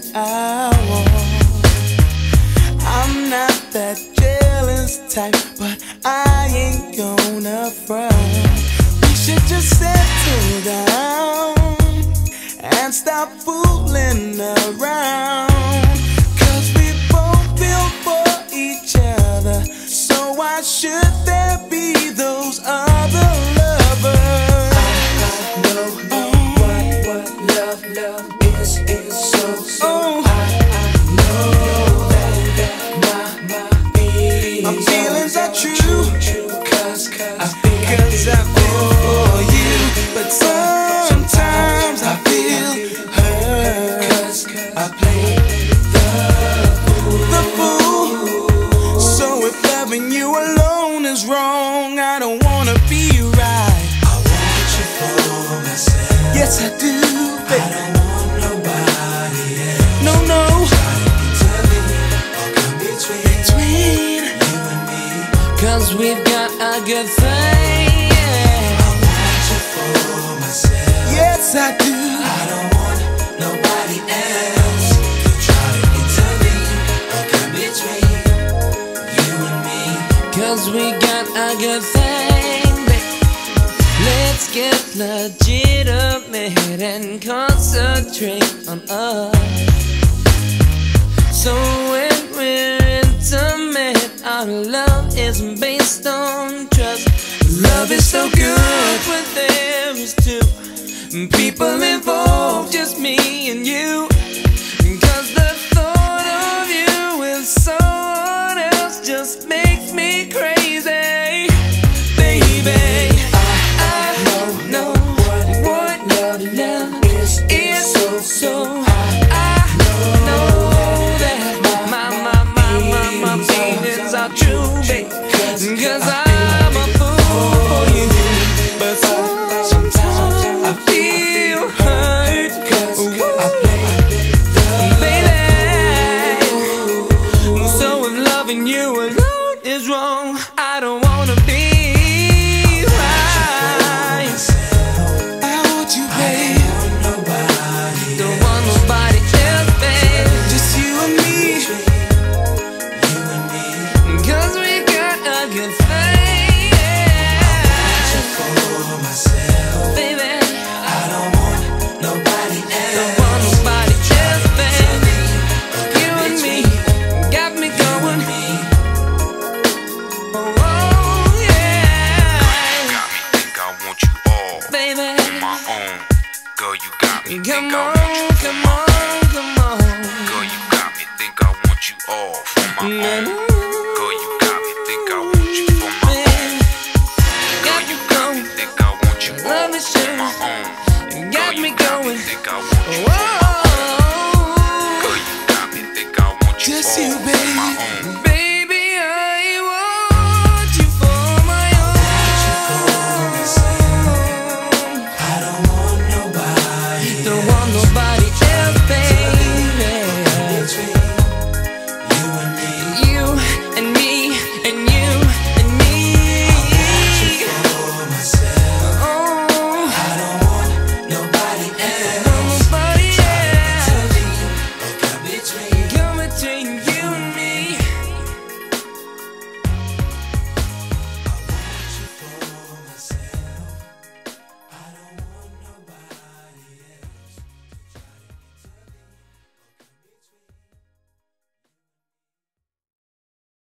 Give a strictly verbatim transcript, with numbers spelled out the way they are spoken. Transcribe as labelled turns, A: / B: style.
A: I want. I'm not that jealous type, but I ain't gonna front. We should just settle down and stop fooling around. Cause we both built for each other, so why should there be those other lovers?
B: I know, know what, what love, love is, is so, so oh. I, I know that, that my, my feelings,
A: my feelings are true,
B: true, true cause, cause I feel,
A: cause I feel for you. But sometimes I feel hurt, cause I play the fool, the fool. So if loving you alone is wrong, I don't wanna be right.
B: I want you for myself.
A: Yes I do, baby.
B: I don't want nobody else.
A: No, no.
B: Trying to come between,
A: between
B: you and me.
A: Cause we've got a good thing, yeah.
B: I want you for myself.
A: Yes I do.
B: I don't want nobody else. Trying to intervene or come between you and me.
A: Cause we got a good thing, babe. Let's get legitimate and concentrate on us. So when we're intimate, our love is based on trust. Love is so good when there is two people involved, just me and you. Cause the thought of you with someone else just makes me crazy, baby. I, I know what love, love is, is so, so I know that my, my, my, my, my feelings are true, babe. Cause I'm a fool for you. But sometimes I feel hurt, cause I play the baby. So if loving you alone is wrong, I don't wanna be right. I want you, babe. Don't want nobody else, babe. Just you and me. Cause we got a good thing, yeah.
B: For myself,
A: baby.
B: I don't want nobody else.
A: Don't want nobody else, baby. You and me got me going. Oh, oh yeah.
C: Girl, you got me, think I want you all,
A: baby.
C: On my own. Girl, you got me,
A: Come
C: think I
A: on,
C: want you
A: come on, come on.
C: Girl, you got me, think I want you all for my
A: Na,
C: own.
A: na,